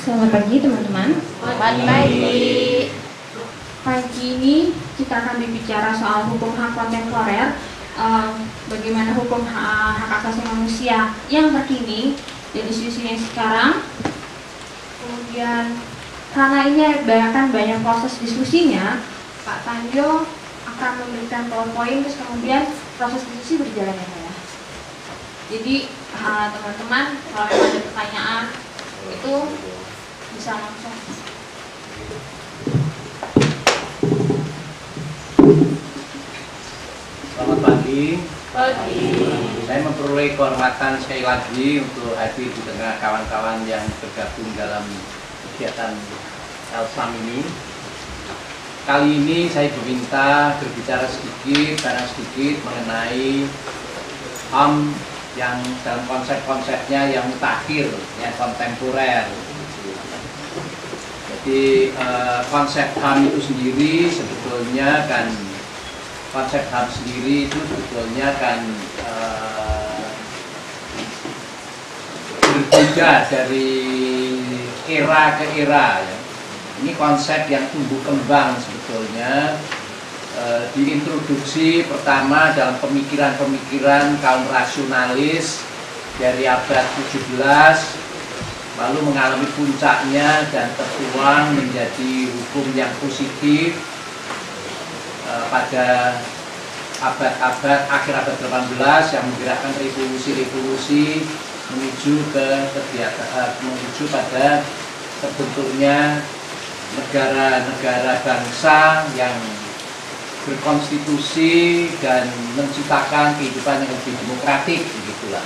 Selamat pagi teman-teman. Selamat pagi. Pagi ini kita akan berbicara soal hukum hak kontemporer, bagaimana hukum hak asasi manusia yang terkini dan isu-isunya sekarang. Kemudian karena ini akan banyak proses diskusinya, Pak Tanjo akan memberikan PowerPoint, terus kemudian proses diskusi berjalan ya Pak ya. Jadi teman-teman kalau ada pertanyaan itu bisa langsung. Selamat pagi. Pagi. Saya memperoleh kehormatan sekali lagi untuk hadir di tengah kawan-kawan yang bergabung dalam kegiatan LSAM ini. Kali ini saya diminta berbicara sedikit mengenai HAM yang dalam konsep-konsepnya yang mutakhir, yang kontemporer. Jadi konsep HAM itu sendiri sebetulnya kan berbeda dari era ke era ya. Ini konsep yang tumbuh kembang sebetulnya diintroduksi pertama dalam pemikiran-pemikiran kaum rasionalis dari abad 17, lalu mengalami puncaknya dan tertuang menjadi hukum yang positif pada akhir abad 18 yang menggerakkan revolusi menuju pada terbentuknya negara-negara bangsa yang berkonstitusi dan menciptakan kehidupan yang lebih demokratik, begitulah.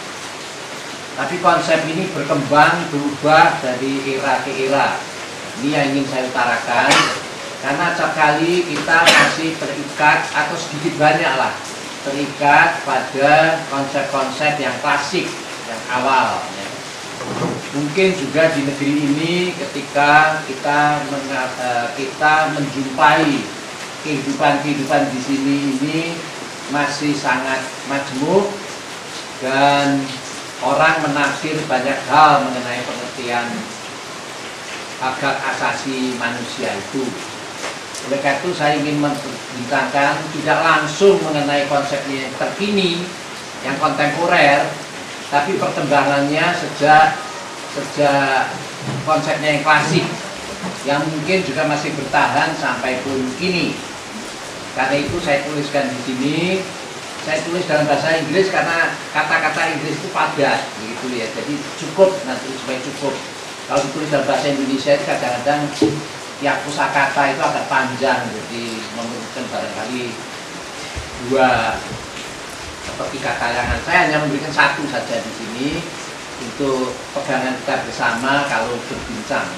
Tapi konsep ini berkembang, berubah dari era ke era. Ini yang ingin saya utarakan, karena acap kali kita masih terikat atau sedikit banyaklah terikat pada konsep-konsep yang klasik, yang awal. Ya. Mungkin juga di negeri ini ketika kita menjumpai kehidupan di sini ini masih sangat majmuk dan orang menafsir banyak hal mengenai pengertian hak asasi manusia itu. Oleh karena itu saya ingin membincangkan tidak langsung mengenai konsepnya yang terkini, yang kontemporer, tapi perkembangannya sejak konsepnya yang klasik, yang mungkin juga masih bertahan sampai pun kini. Karena itu saya tuliskan di sini. Saya tulis dalam bahasa Inggris karena kata-kata Inggris itu padat, begitu ya. Jadi cukup nanti supaya cukup. Kalau ditulis dalam bahasa Indonesia itu kadang-kadang tiap kosakata itu agak panjang, jadi memerlukan barangkali dua seperti kata kayangan. Saya hanya memberikan satu saja di sini untuk pegangan kita bersama kalau berbincang.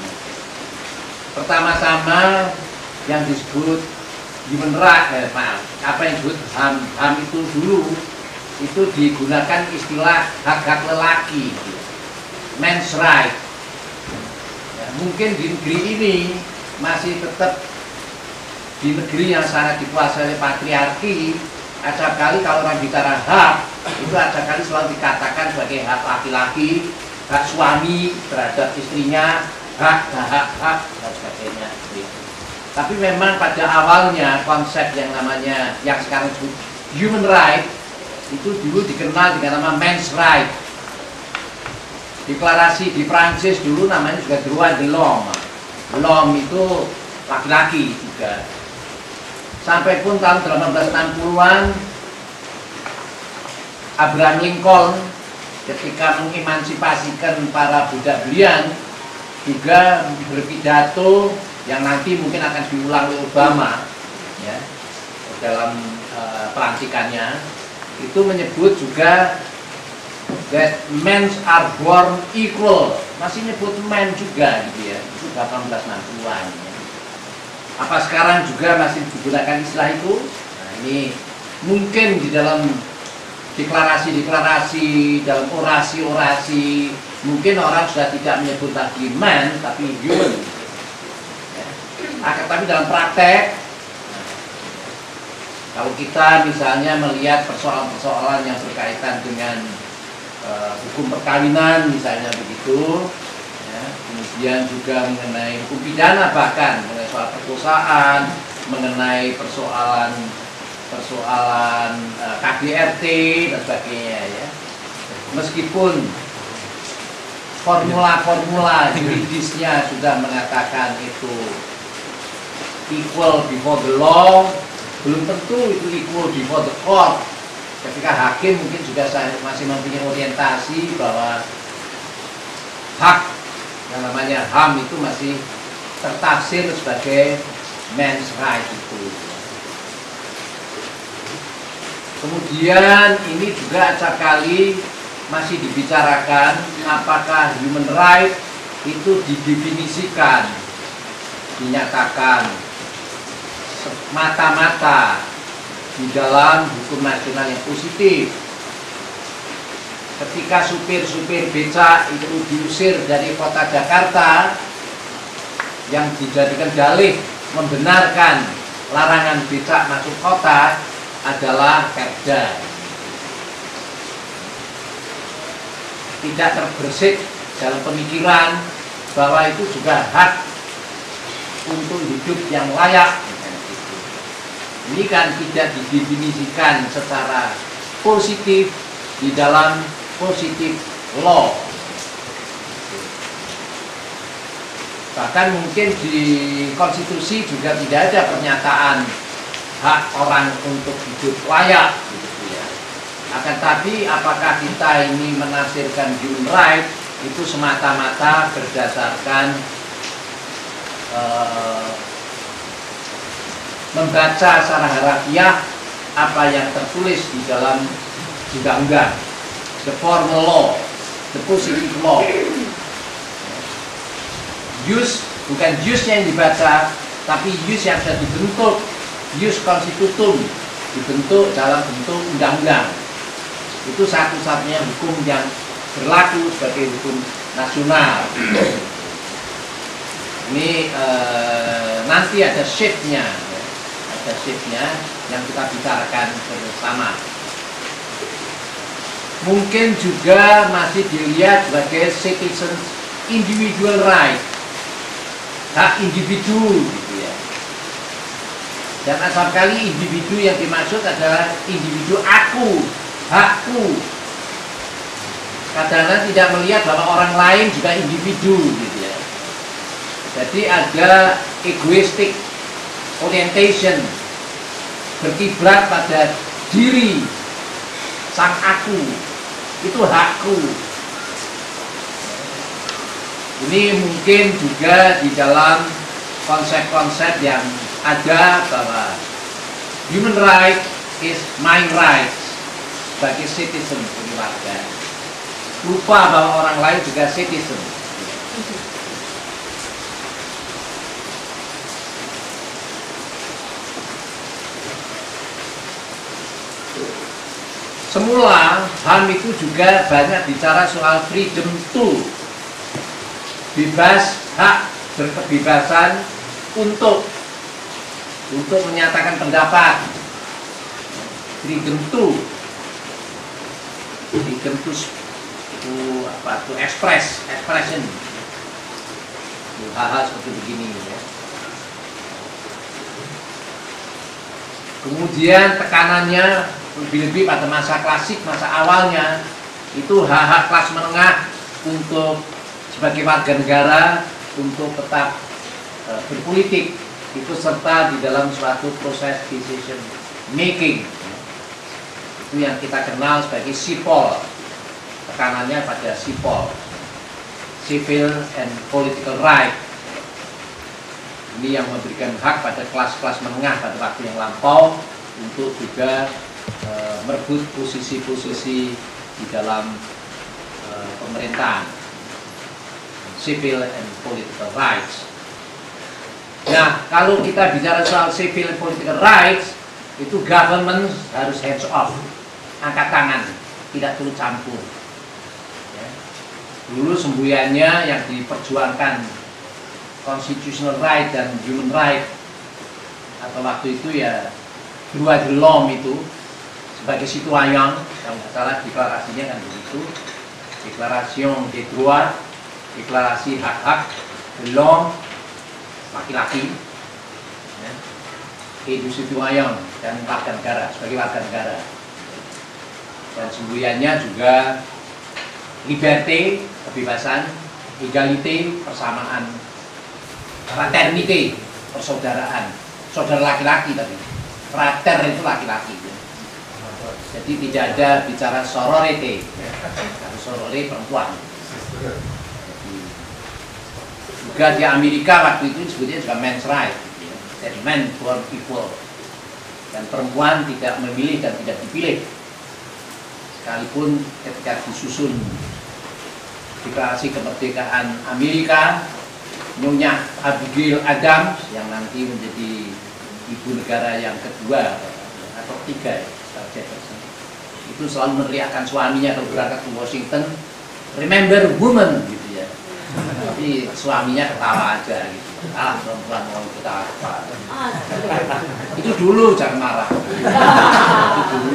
Pertama-tama yang disebut human right, apa yang disebut HAM. HAM itu dulu itu digunakan istilah hak-hak lelaki, men's right. Ya, mungkin di negeri ini masih tetap di negeri yang sangat dikuasai oleh patriarki. Acap kali kalau orang bicara hak itu acap kali selalu dikatakan sebagai hak laki-laki, hak suami terhadap istrinya, hak dan sebagainya. Tapi memang pada awalnya konsep yang namanya yang sekarang disebut human right itu dulu dikenal dengan nama men's right. Deklarasi di Prancis dulu namanya juga droit de l'homme. L'homme itu laki-laki juga. Sampai pun tahun 1860-an Abraham Lincoln ketika mengemansipasikan para budak belian juga berpidato yang nanti mungkin akan diulang oleh Obama ya, dalam pelantikannya, itu menyebut juga that men are born equal, masih nyebut men juga gitu ya, itu 1860-an ya. Apa sekarang juga masih digunakan istilah itu? Nah, ini mungkin di dalam deklarasi-deklarasi, dalam orasi-orasi mungkin orang sudah tidak menyebut lagi man tapi human. Tapi dalam praktek, kalau kita misalnya melihat persoalan-persoalan yang berkaitan dengan hukum perkawinan misalnya begitu, ya, kemudian juga mengenai hukum pidana, bahkan mengenai soal perkosaan, mengenai persoalan KDRT dan sebagainya ya. Meskipun formula yuridisnya sudah mengatakan itu equal before the law, belum tentu itu equal before the court. Ketika hakim mungkin juga masih mempunyai orientasi bahwa hak yang namanya HAM itu masih tertafsir sebagai men's right itu. Kemudian ini juga acap kali masih dibicarakan apakah human right itu didefinisikan, dinyatakan mata-mata di dalam hukum nasional yang positif. Ketika supir-supir becak itu diusir dari kota Jakarta, yang dijadikan dalih membenarkan larangan becak masuk kota adalah Perda. Tidak terbersit dalam pemikiran bahwa itu juga hak untuk hidup yang layak. Ini kan tidak didefinisikan secara positif di dalam positif law. Bahkan mungkin di konstitusi juga tidak ada pernyataan hak orang untuk hidup layak gitu ya. Akan tapi apakah kita ini menafsirkan human right itu semata-mata berdasarkan membaca secara harafiah apa yang tertulis di dalam undang-undang, the formal law, the positive law. Jus bukan jusnya yang dibaca, tapi jus yang sudah dibentuk, jus constitutum, dibentuk dalam bentuk undang-undang. Itu satu-satunya hukum yang berlaku sebagai hukum nasional. Ini nanti ada shift-nya, ada shift-nya yang kita bicarakan bersama. Mungkin juga masih dilihat sebagai citizen individual right, hak individu gitu ya. Dan asal kali individu yang dimaksud adalah individu aku, hakku. Kadang-kadang tidak melihat bahwa orang lain juga individu gitu ya. Jadi ada egoistic orientation, berkiblat pada diri sang aku, itu hakku. Ini mungkin juga di dalam konsep-konsep yang ada bahwa human right is my right sebagai citizen, sebagai warga. Lupa bahwa orang lain juga citizen. Semula HAM itu juga banyak bicara soal freedom to, bebas, hak berkebebasan untuk menyatakan pendapat, freedom to expression, hal-hal seperti begini ya. Kemudian tekanannya lebih-lebih pada masa klasik, masa awalnya itu hak-hak kelas menengah untuk sebagai warga negara untuk tetap berpolitik, itu serta di dalam suatu proses decision making. Itu yang kita kenal sebagai SIPOL, tekanannya pada SIPOL, civil and political right. Ini yang memberikan hak pada kelas-kelas menengah pada waktu yang lampau untuk juga merebut posisi-posisi di dalam pemerintahan, civil and political rights. Nah, kalau kita bicara soal civil and political rights, itu government harus hands off, angkat tangan, tidak turut campur. Ya. Dulu semboyannya yang diperjuangkan constitutional right dan human right, atau waktu itu ya droit de l'homme itu sebagai citoyen, yang nggak salah deklarasinya kan begitu, Declaration des droits deklarasi hak-hak belum laki-laki, ya, individuayon dan warga negara sebagai warga negara. Dan semboyannya juga liberté, kebebasan, egalite, persamaan, fraternité, persaudaraan, saudara laki-laki tadi. Frater itu laki-laki. Jadi tidak ada bicara sorority, sorority perempuan. Juga di Amerika waktu itu disebutnya juga men's right, jadi men born equal, dan perempuan tidak memilih dan tidak dipilih. Sekalipun ketika disusun deklarasi kemerdekaan Amerika, Nyonya Abigail Adams yang nanti menjadi ibu negara yang kedua atau ketiga, itu selalu meneriakkan suaminya kalau berangkat ke Washington, remember woman, gitu ya. Tapi suaminya ketawa aja gitu. Perempuan mau ketawa. Itu dulu, jangan marah. Itu dulu.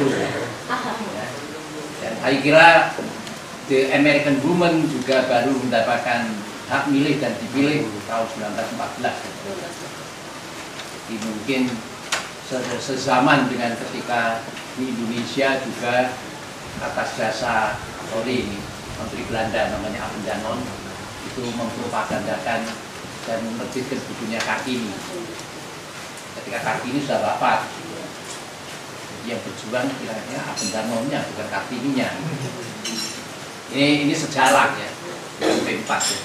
Dan saya kira the American woman juga baru mendapatkan hak milih dan dipilih tahun 1914. Jadi mungkin sezaman dengan ketika di Indonesia juga atas jasa Menteri Belanda namanya Abdul Danon itu mempropagandakan dan menerbitkan bukunya Kartini. Ketika Kartini sudah wafat, yang berjuang kira-kira Abdul Danonnya bukan Kartininya. Ini sejarah ya, bukan P4 ya.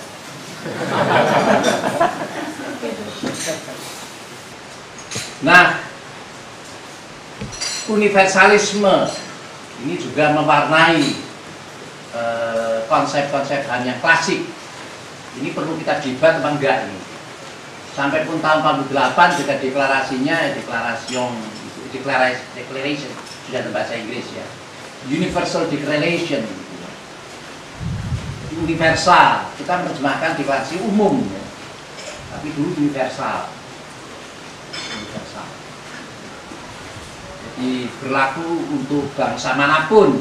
Nah, universalisme ini juga mewarnai konsep-konsep HAM yang klasik. Ini perlu kita debat apa enggak ini. Sampai pun tahun 48 juga deklarasinya declaration sudah dalam bahasa Inggris ya. Universal Declaration. Universal, kita menerjemahkan deklarasi umum ya. Tapi dulu universal. Jadi berlaku untuk bangsa manapun.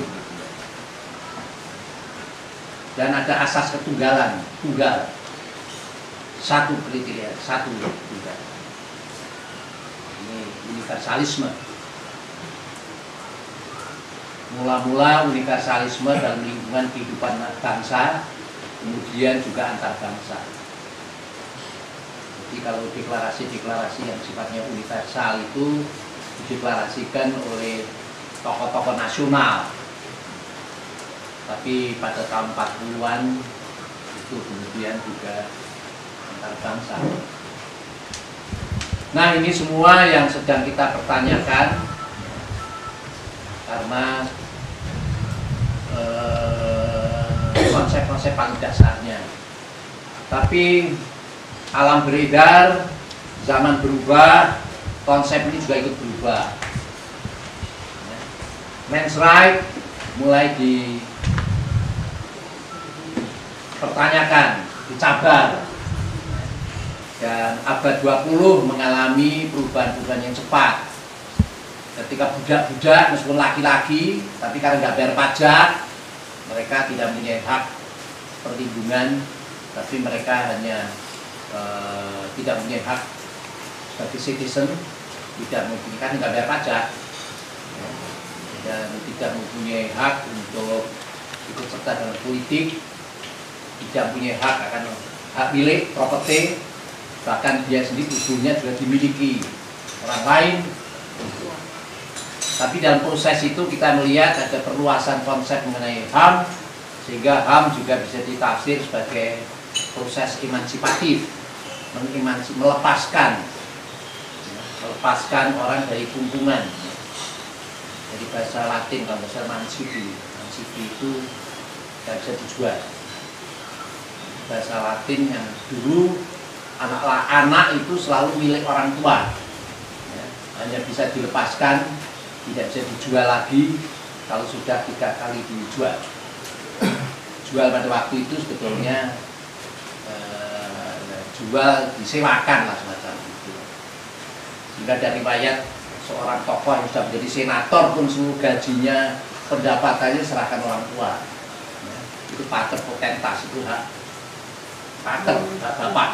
Dan ada asas ketunggalan, tunggal. Satu kriteria, satu tunggal. Ini universalisme. Mula-mula universalisme dalam lingkungan kehidupan bangsa, kemudian juga antar bangsa. Jadi kalau deklarasi-deklarasi yang sifatnya universal itu dideklarasikan oleh tokoh-tokoh nasional. Tapi pada tahun 40-an itu kemudian juga antar bangsa. Nah, ini semua yang sedang kita pertanyakan karena konsep-konsep paling dasarnya. Tapi alam beredar, zaman berubah, konsep ini juga ikut berubah. Men's right mulai dipertanyakan, dicabar. Dan abad 20 mengalami perubahan-perubahan yang cepat. Ketika budak-budak meskipun laki-laki, tapi karena nggak bayar pajak, mereka tidak mempunyai hak perlindungan, tapi mereka hanya tidak mempunyai hak sebagai citizen, tidak mempunyai, kan nggak bayar pajak, dan tidak mempunyai hak untuk ikut serta dalam politik, tidak mempunyai hak akan hak milik, properti, bahkan dia sendiri tubuhnya juga dimiliki orang lain. Tapi dalam proses itu kita melihat ada perluasan konsep mengenai HAM, sehingga HAM juga bisa ditafsir sebagai proses emancipatif, melepaskan orang dari kumpungan. Jadi bahasa Latin kalau bahasa emancipi itu tidak bisa dijual. Bahasa Latin yang dulu anak itu selalu milik orang tua, ya, hanya bisa dilepaskan, tidak bisa dijual lagi kalau sudah 3 kali dijual. Jual pada waktu itu sebetulnya jual disewakan lah semacam itu. Sehingga dari riwayat seorang tokoh yang sudah menjadi senator pun seluruh gajinya, pendapatannya serahkan orang tua. Ya, itu pater potestas, itu hak pater, bapak.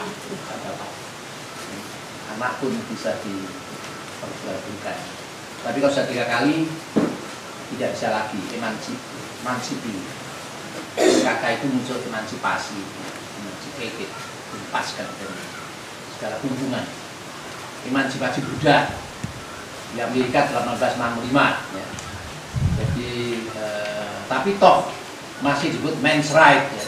Anak pun bisa diperjualbelikan. Tapi kalau sudah 3 kali tidak bisa lagi emansipasi. Kakak itu muncul emansipasi, emancipated, dilepaskan dari segala hubungan. Emansipasi budak di Amerika 1865 ya. Jadi tapi toh masih disebut men's right ya.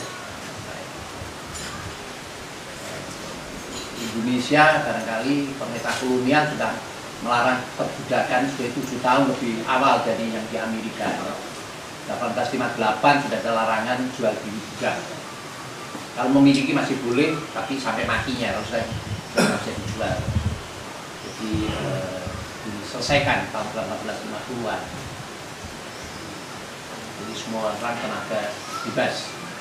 Indonesia barangkali pemerintah kolonial sudah melarang perbudakan sudah 7 tahun lebih awal dari yang di Amerika. 1858 sudah ada larangan jual beli budak. Kalau memiliki masih boleh, tapi sampai matinya harus bisa dijual. Jadi diselesaikan tahun 1850-an. Jadi semua orang tenaga bebas.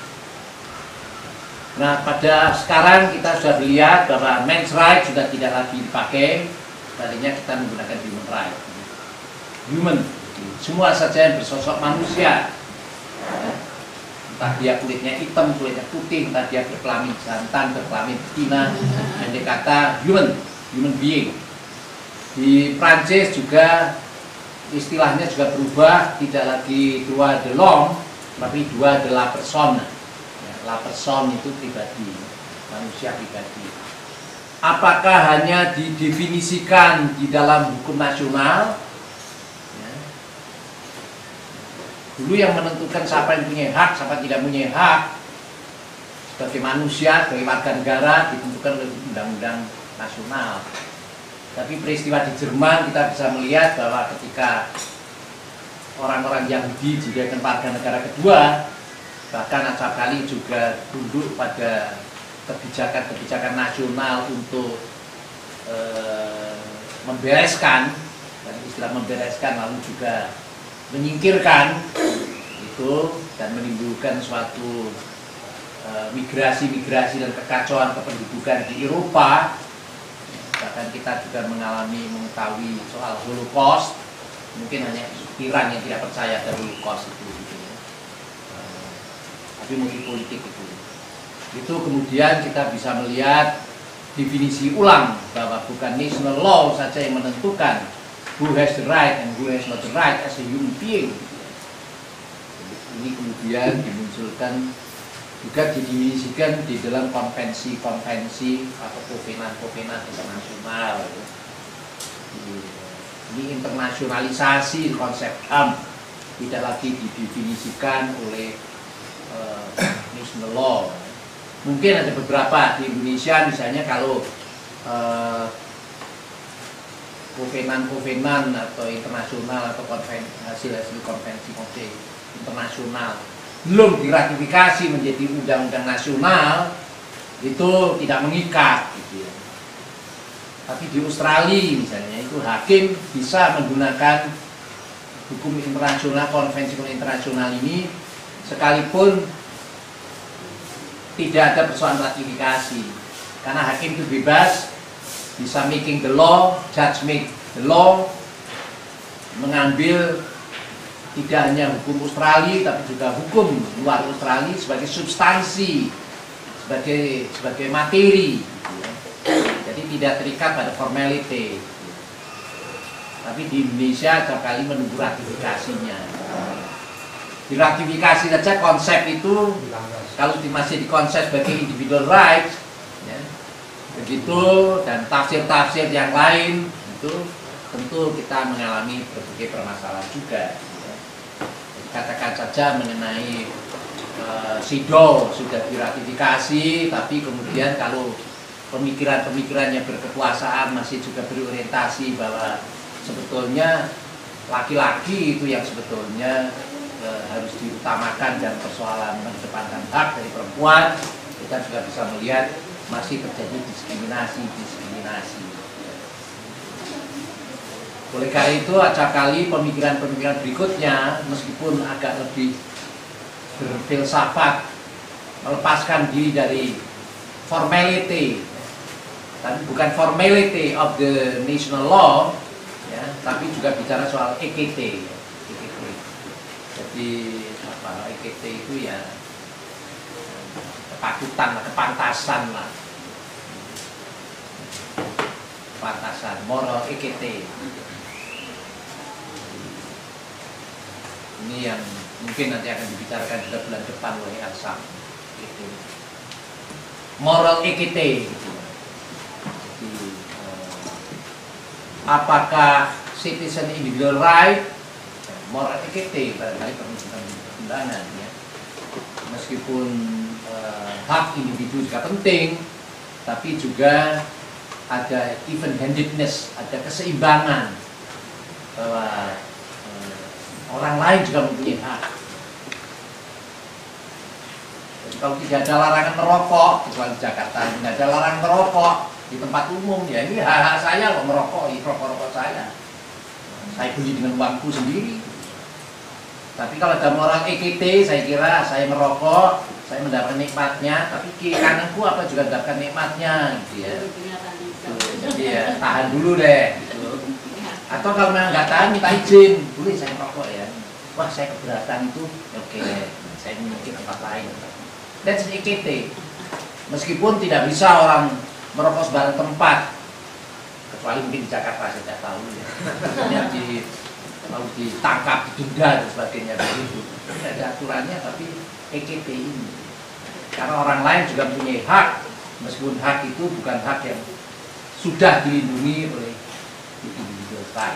Nah, pada sekarang kita sudah melihat bahwa men's right sudah tidak lagi dipakai, tadinya kita menggunakan human right. Human, semua saja yang bersosok manusia. Entah dia kulitnya hitam, kulitnya putih, entah dia berkelamin jantan, berkelamin betina, yang dikata human being. Di Prancis juga istilahnya juga berubah, tidak lagi droit de l'homme, tapi droit de la personne. La personne itu pribadi, manusia pribadi. Apakah hanya didefinisikan di dalam hukum nasional? Ya. Dulu yang menentukan siapa yang punya hak, siapa tidak punya hak sebagai manusia, sebagai warga negara ditentukan oleh undang-undang nasional. Tapi peristiwa di Jerman kita bisa melihat bahwa ketika orang-orang Yahudi dijadikan warga negara kedua, bahkan acap kali juga tunduk pada kebijakan-kebijakan nasional untuk membereskan, dan istilah membereskan lalu juga menyingkirkan itu dan menimbulkan suatu migrasi-migrasi dan kekacauan kependudukan di Eropa. Bahkan kita juga mengetahui soal Holocaust, mungkin hanya Iran yang tidak percaya ada Holocaust itu. Tapi motif politik itu kemudian kita bisa melihat definisi ulang bahwa bukan national law saja yang menentukan who has the right and who has not the right as a human being. Ini kemudian dimunculkan juga didefinisikan di dalam konvensi-konvensi atau kovenan-kovenan internasional. Ini internasionalisasi konsep HAM tidak lagi didefinisikan oleh national law. Mungkin ada beberapa di Indonesia, misalnya kalau kovenan atau internasional atau hasil konvensi internasional belum diratifikasi menjadi undang-undang nasional, itu tidak mengikat gitu ya. Tapi di Australia misalnya itu hakim bisa menggunakan hukum internasional, konvensi internasional ini sekalipun tidak ada persoalan ratifikasi, karena hakim itu bebas, bisa making the law, judge make the law, mengambil tidak hanya hukum Australia tapi juga hukum luar Australia sebagai substansi, sebagai materi, jadi tidak terikat pada formality. Tapi di Indonesia sekali menunggu ratifikasinya. Diratifikasi saja konsep itu, kalau masih dikonsep sebagai individual rights ya, begitu, dan tafsir-tafsir yang lain itu tentu kita mengalami berbagai permasalahan juga ya. Katakan saja mengenai SIDO sudah diratifikasi, tapi kemudian kalau pemikiran-pemikiran yang berkekuasaan masih juga berorientasi bahwa sebetulnya laki-laki itu yang sebetulnya harus diutamakan dan persoalan mengedepankan hak dari perempuan, kita juga bisa melihat masih terjadi diskriminasi. Oleh karena itu acapkali pemikiran-pemikiran berikutnya meskipun agak lebih berfilsafat, melepaskan diri dari formality, tapi bukan formality of the national law ya, tapi juga bicara soal EKT. Jadi EKT itu ya kepatutan, kepantasan lah. Kepantasan, moral equity. Ini yang mungkin nanti akan dibicarakan juga bulan depan oleh Arsam. Gitu. Moral equity. Gitu. Jadi, apakah citizen individual right, moral equity, barangkali pertimbangan ya. Meskipun hak individu juga penting, tapi juga ada even handedness, ada keseimbangan bahwa orang lain juga mempunyai hak. Jadi kalau tidak ada larangan merokok, kecuali Jakarta tidak ada larangan merokok di tempat umum, ya ini hak-hak saya kok merokok, rokok-rokok saya beli dengan uangku sendiri. Tapi kalau ada moral equity, saya kira saya merokok, saya mendapatkan nikmatnya, tapi kiri kananku apa juga mendapatkan nikmatnya, gitu ya. Jadi ya tahan dulu deh. Gitu. Atau kalau memang nggak tahan, minta izin, boleh saya merokok ya. Wah saya keberatan itu, oke, saya memiliki tempat lain. That's equity. Meskipun tidak bisa orang merokok sembarang tempat, kecuali mungkin di Jakarta saya tidak tahu ya. Lalu ditangkap, didenda dan sebagainya begitu. Tidak ada aturannya, tapi EKT ini. Karena orang lain juga punya hak, meskipun hak itu bukan hak yang sudah dilindungi oleh individual right.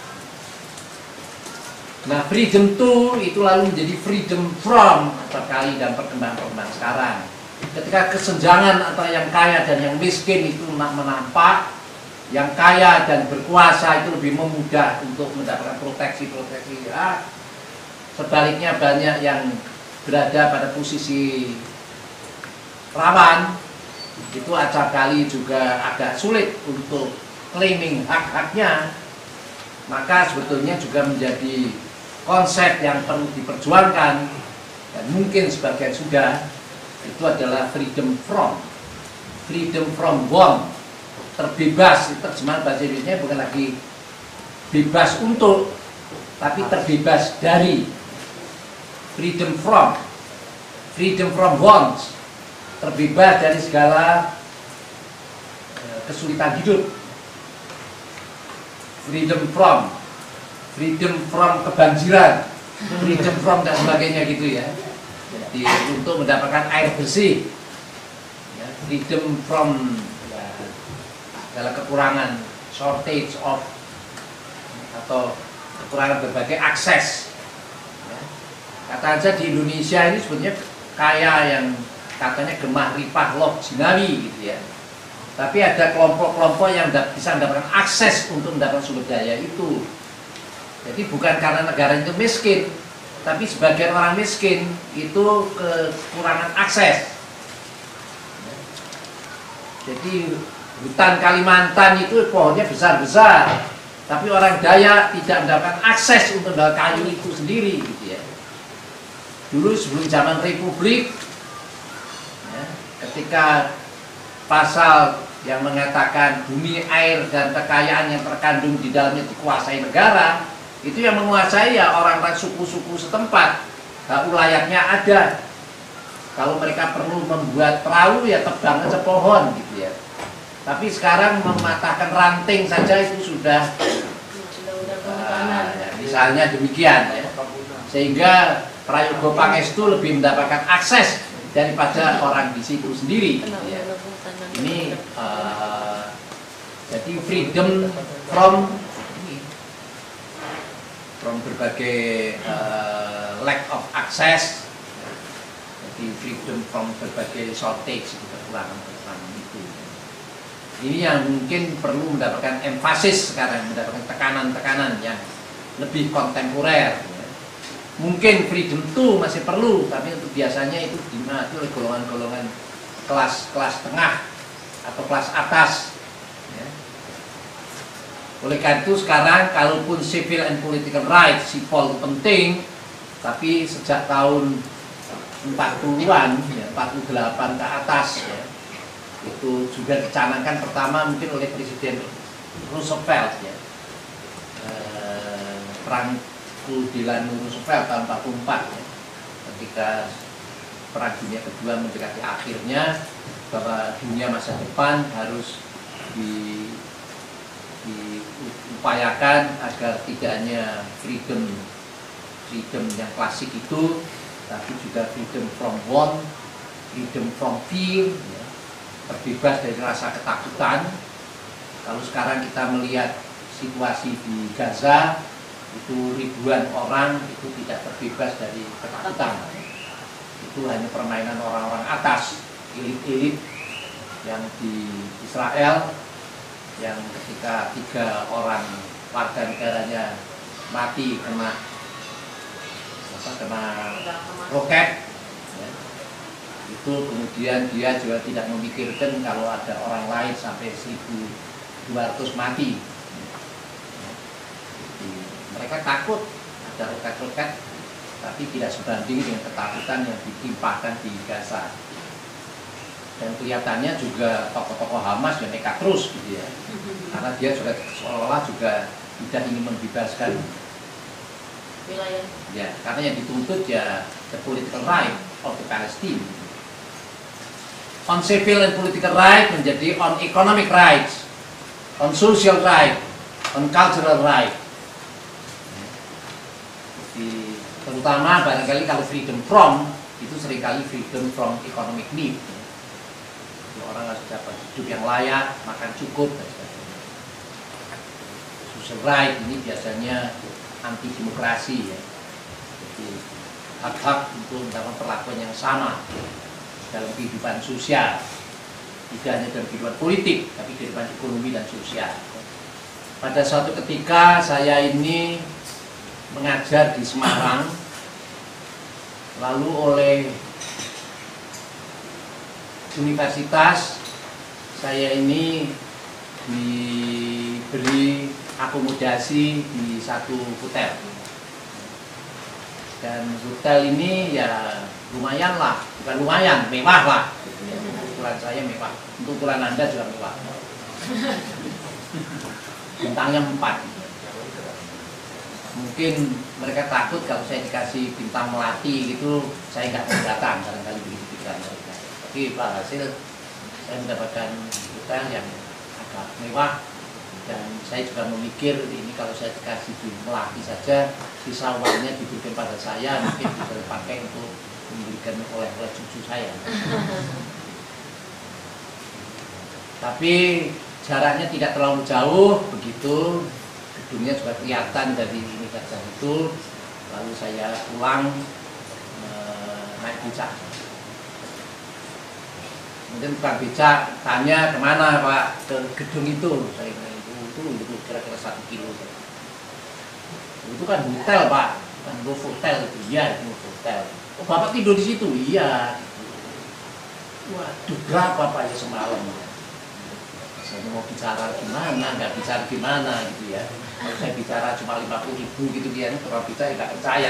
Nah, freedom to itu lalu menjadi freedom from terkali dan perkembangan sekarang. Ketika kesenjangan antara yang kaya dan yang miskin itu menampak, yang kaya dan berkuasa itu lebih memudah untuk mendapatkan proteksi hak. Sebaliknya banyak yang berada pada posisi rawan, itu acap kali juga agak sulit untuk claiming hak-haknya. Maka sebetulnya juga menjadi konsep yang perlu diperjuangkan, dan mungkin sebagian sudah, itu adalah freedom from want. Terbebas, terjemahan bahasa Indonesia bukan lagi bebas untuk, tapi terbebas dari. Freedom from wants, terbebas dari segala kesulitan hidup. Freedom from kebanjiran, freedom from dan sebagainya gitu ya. Jadi untuk mendapatkan air bersih, ya, freedom from segala kekurangan, shortage of, atau kekurangan berbagai akses. Ya. Kata aja di Indonesia ini sebetulnya kaya yang katanya gemah ripah loh jinawi gitu ya. Tapi ada kelompok-kelompok yang bisa mendapatkan akses untuk mendapatkan sumber daya itu. Jadi bukan karena negara itu miskin, tapi sebagian orang miskin itu kekurangan akses. Ya. Jadi hutan Kalimantan itu pohonnya besar-besar, tapi orang Dayak tidak mendapatkan akses untuk mendapatkan kayu itu sendiri, gitu ya. Dulu sebelum zaman Republik, ya, ketika pasal yang mengatakan bumi, air, dan kekayaan yang terkandung di dalamnya dikuasai negara, itu yang menguasai ya orang-orang suku-suku setempat. Nah, layaknya ada. Kalau mereka perlu membuat perahu, ya tebang aja pohon, gitu ya. Tapi sekarang mematahkan ranting saja itu sudah ya, misalnya demikian ya. Sehingga Prayogo Pangestu lebih mendapatkan akses daripada orang di situ sendiri ya. Ini jadi freedom from berbagai lack of access, jadi freedom from berbagai shortage, kekurangan itu. Ini yang mungkin perlu mendapatkan emphasis sekarang, mendapatkan tekanan-tekanan yang lebih kontemporer. Ya. Mungkin freedom to masih perlu, tapi untuk biasanya itu dinikmati oleh golongan-golongan kelas tengah atau kelas atas. Ya. Oleh karena itu sekarang, kalaupun civil and political rights, sipol penting, tapi sejak tahun 40-an, ya, 48 ke atas, ya, itu juga dicanangkan pertama mungkin oleh Presiden Roosevelt ya, Franklin Delano Roosevelt tahun 44 ya, ketika Perang Dunia Kedua mendekati akhirnya, bahwa dunia masa depan harus diupayakan agar tidak hanya freedom yang klasik itu, tapi juga freedom from want, freedom from fear, ya, terbebas dari rasa ketakutan. Kalau sekarang kita melihat situasi di Gaza, itu ribuan orang itu tidak terbebas dari ketakutan. Itu hanya permainan orang-orang atas, elit-elit yang di Israel, yang ketika 3 orang warga negaranya mati kena roket, ya, itu kemudian dia juga tidak memikirkan kalau ada orang lain sampai 1.200 mati. Mereka takut ada roket-roket, tapi tidak sebanding dengan ketakutan yang ditimpakan di Gaza. Dan kelihatannya juga tokoh-tokoh Hamas yang nekat terus gitu ya, karena dia juga seolah-olah juga tidak ingin membebaskan wilayah. Ya, karena yang dituntut ya the political right of the Palestine. On civil and political right menjadi on economic rights, on social right, on cultural right. Jadi, terutama barangkali kalau freedom from itu seringkali freedom from economic need. Jadi, orang harus dapat hidup yang layak, makan cukup dan sebagainya. Social right ini biasanya anti demokrasi ya. Jadi hak-hak untuk mendapat perlakuan yang sama dalam kehidupan sosial, tidak hanya dalam kehidupan politik, tapi kehidupan ekonomi dan sosial. Pada suatu ketika saya ini mengajar di Semarang, lalu oleh universitas saya ini diberi akomodasi di satu hotel, dan hotel ini ya lumayan lah, bukan lumayan, mewah lah. Ukuran saya mewah, untuk ukuran Anda juga mewah. Bintangnya 4. Mungkin mereka takut kalau saya dikasih bintang melati gitu, saya nggak mau datang, barangkali begitu pikiran mereka. Tapi Pak hasil saya mendapatkan hotel yang agak mewah, dan saya juga memikir ini kalau saya dikasih di melati saja, sisa uangnya diberikan pada saya, mungkin bisa dipakai untuk memberikan oleh-oleh cucu saya. Tapi jaraknya tidak terlalu jauh, begitu gedungnya juga kelihatan dari ini saja itu. Lalu saya pulang naik becak. Kemudian bukan becak, tanya kemana Pak? Ke gedung itu. Saya bilang itu kira-kira 1 kilo. Itu kan hotel Pak, kan hotel itu. Iya itu hotel. Oh Bapak tidur di situ? Iya. Waduh, berapa Pak ya semalam? Saya mau bicara gimana, nggak bicara gimana gitu ya. Kalau saya bicara cuma 50.000 gitu dia, kalau bicara nggak percaya.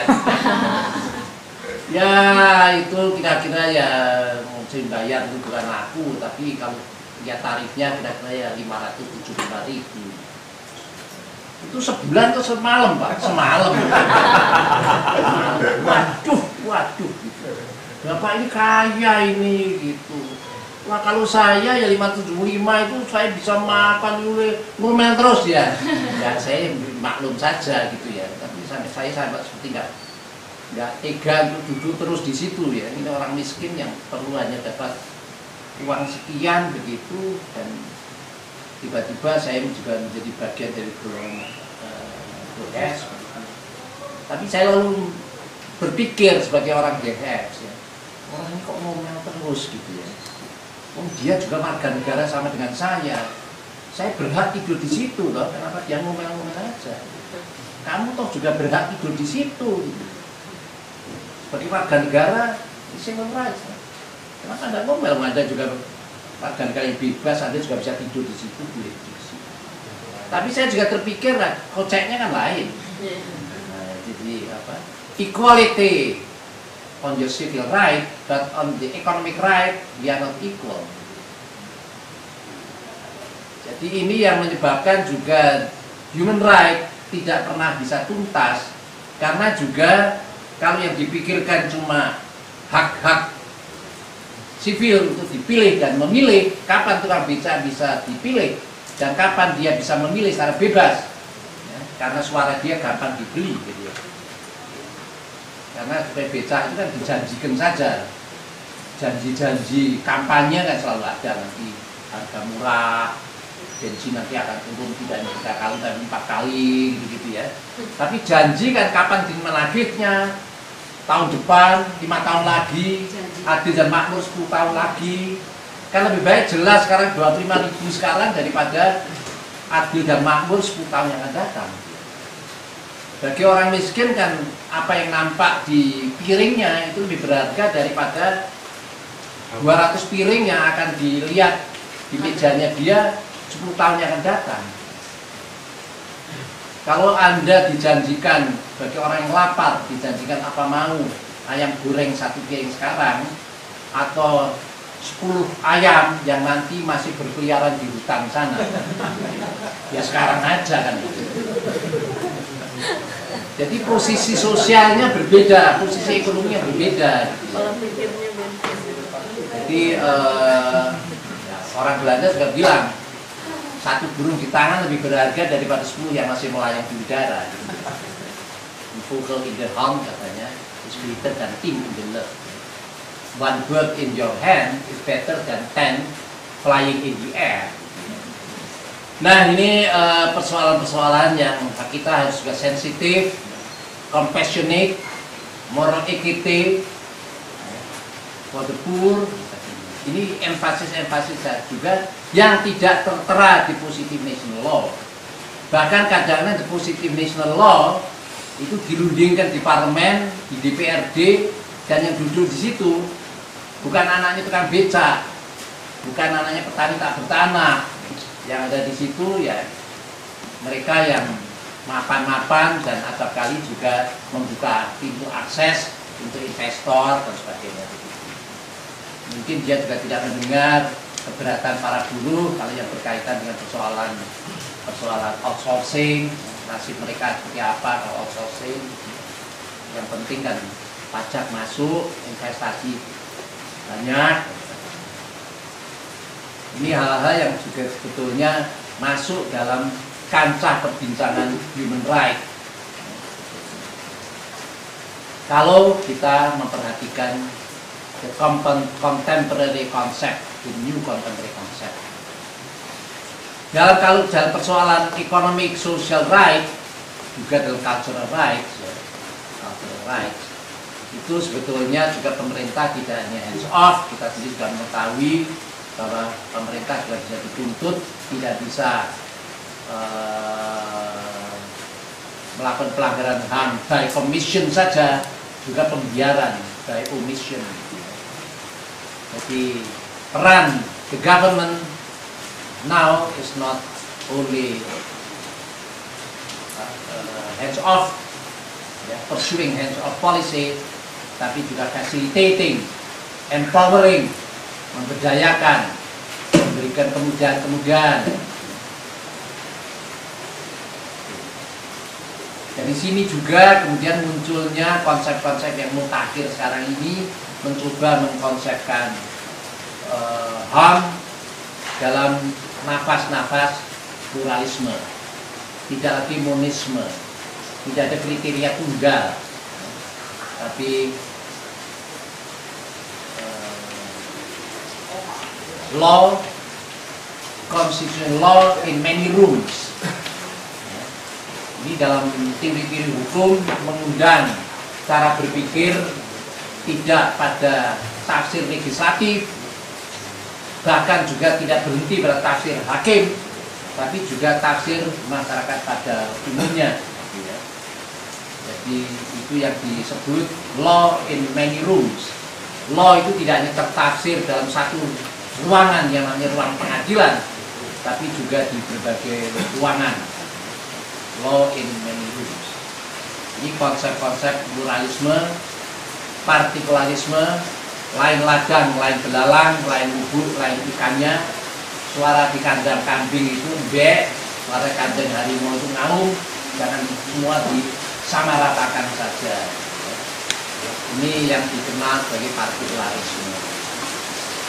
Ya itu kira-kira ya mungkin bayar itu bukan aku, tapi kalau ya tarifnya kira-kira ya 575.000. Itu sebulan atau semalam Pak? Semalam. Waduh gitu. Bapak ini kaya ini gitu. Wah kalau saya ya 575 itu saya bisa makan ngomel terus ya. Ya saya maklum saja gitu ya. Tapi saya seperti nggak tega untuk duduk terus di situ ya. Ini orang miskin yang perlu hanya dapat uang sekian begitu, dan tiba-tiba saya juga menjadi bagian dari golongan GS. Tapi saya lalu berpikir sebagai orang GS ya, orang ini kok ngomel terus gitu ya. Oh dia juga warga negara sama dengan saya berhak tidur di situ loh, kenapa dia ngomel-ngomel aja? Kamu toh juga berhak tidur di situ. Sebagai warga negara, civil rights. Kenapa Anda ngomel? Anda juga warga negara yang bebas, Anda juga bisa tidur di situ, boleh di situ. Tapi saya juga terpikir lah, koceknya kan lain. Nah, jadi apa? Equality on your civil right, but on the economic right, we are not equal. Jadi ini yang menyebabkan juga human right tidak pernah bisa tuntas, karena juga kalau yang dipikirkan cuma hak-hak sipil untuk dipilih dan memilih kapan tukang beca bisa dipilih dan kapan dia bisa memilih secara bebas, ya, karena suara dia gampang dibeli gitu ya. Karena supaya beca itu kan dijanjikan saja, janji-janji kampanye kan selalu ada, nanti harga murah, bensin nanti akan turun tidak 3 kali tapi 4 kali gitu ya. Tapi janji kan kapan menagihnya, tahun depan, 5 tahun lagi, adil dan makmur 10 tahun lagi. Kan lebih baik jelas sekarang 25.000 sekarang daripada adil dan makmur 10 tahun yang akan datang. Bagi orang miskin kan apa yang nampak di piringnya itu lebih berharga daripada 200 piring yang akan dilihat di mejanya dia 10 tahun yang akan datang. Kalau Anda dijanjikan, bagi orang yang lapar, dijanjikan apa mau, ayam goreng 1 piring sekarang, atau 10 ayam yang nanti masih berkeliaran di hutan sana, ya sekarang aja kan. Jadi posisi sosialnya berbeda, posisi ekonominya berbeda. Jadi orang Belanda juga bilang, 1 burung di tangan lebih berharga daripada 10 yang masih melayang di udara. Vogel in the hand katanya is better than 10 in the love. 1 bird in your hand is better than 10 flying in the air. Nah ini persoalan-persoalan yang kita harus juga sensitif, compassionate, moral equity for the poor. Ini empasis juga yang tidak tertera di Positive National Law. Bahkan kadang-kadang di Positive National Law itu dirundingkan di parlemen, di DPRD, dan yang duduk di situ bukan anaknya tukang beca, bukan anaknya petani tak bertanah. Yang ada di situ ya mereka yang mapan-mapan dan acap kali juga membuka pintu akses untuk investor dan sebagainya. Mungkin dia juga tidak mendengar keberatan para buruh kalau yang berkaitan dengan persoalan outsourcing, nasib mereka seperti apa kalau outsourcing. Yang penting kan pajak masuk, investasi banyak. Ini hal-hal yang juga sebetulnya masuk dalam kancah perbincangan human right. Kalau kita memperhatikan the contemporary concept, the new contemporary concept. Kalau dalam persoalan economic social right, juga dalam cultural rights, itu sebetulnya juga pemerintah tidak hanya hands off, kita sendiri sudah mengetahui bahwa pemerintah juga bisa dituntut, tidak bisa melakukan pelanggaran HAM by commission saja, juga pembiaran by omission. Jadi peran the government now is not only hands off, pursuing hands off policy, tapi juga facilitating, empowering, memberdayakan, memberikan kemudahan-kemudahan. Dari sini juga kemudian munculnya konsep-konsep yang mutakhir sekarang ini, mencoba mengkonsepkan HAM dalam nafas-nafas pluralisme, tidak lagi monisme, tidak ada kriteria tunggal, tapi law, constitutional law in many rooms. Ini dalam teori-teori hukum mengundang cara berpikir tidak pada tafsir legislatif, bahkan juga tidak berhenti pada tafsir hakim, tapi juga tafsir masyarakat pada umumnya. Jadi itu yang disebut law in many rooms. Law itu tidak hanya tertafsir dalam satu ruangan yang namanya ruang pengadilan, tapi juga di berbagai ruangan. Law in many rooms. Ini konsep-konsep pluralisme, partikularisme, lain ladang, lain belalang, lain bubuk, lain ikannya. Suara di kandang kambing itu mbek, suara kandang harimau itu ngaum, jangan semua disamaratakan saja. Ini yang dikenal sebagai partikularisme.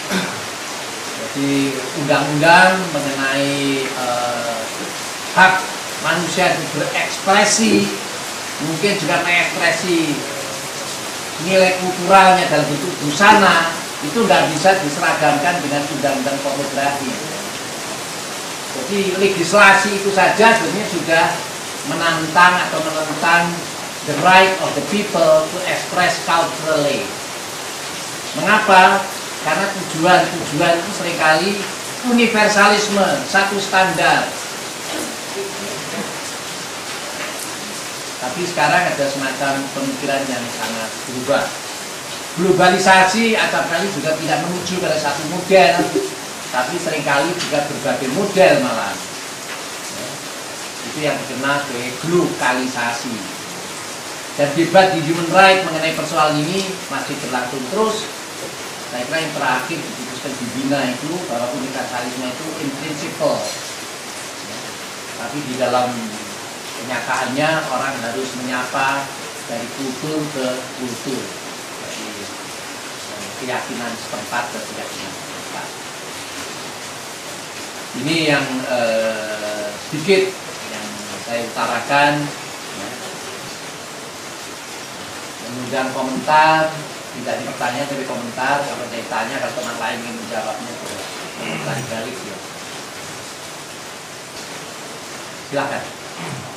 Jadi undang-undang mengenai hak manusia itu berekspresi, mungkin juga mengekspresi nilai kulturalnya dalam bentuk busana, itu nggak bisa diseragamkan dengan undang-undang pornografi. Jadi legislasi itu saja sebenarnya sudah menantang atau menentang the right of the people to express culturally. Mengapa? Karena tujuan itu seringkali universalisme, satu standar. Tapi sekarang ada semacam pemikiran yang sangat berubah. Globalisasi acapkali juga tidak menuju pada satu model, tapi seringkali juga berbagai model malah. Itu yang dikenal sebagai globalisasi. Dan debat di human rights mengenai persoalan ini masih berlangsung terus. Saya kira yang terakhir diputuskan di Wina itu bahwa universalisme itu in principle, tapi di dalam kenyataannya orang harus menyapa dari kultur ke kultur, dari keyakinan setempat ke keyakinan setempat. Ini yang sedikit yang saya utarakan. Mengundang komentar, tidak di pertanyaan tapi komentar. Kalau saya tanya, kalau teman lain ingin menjawabnya, balik ya. Silakan.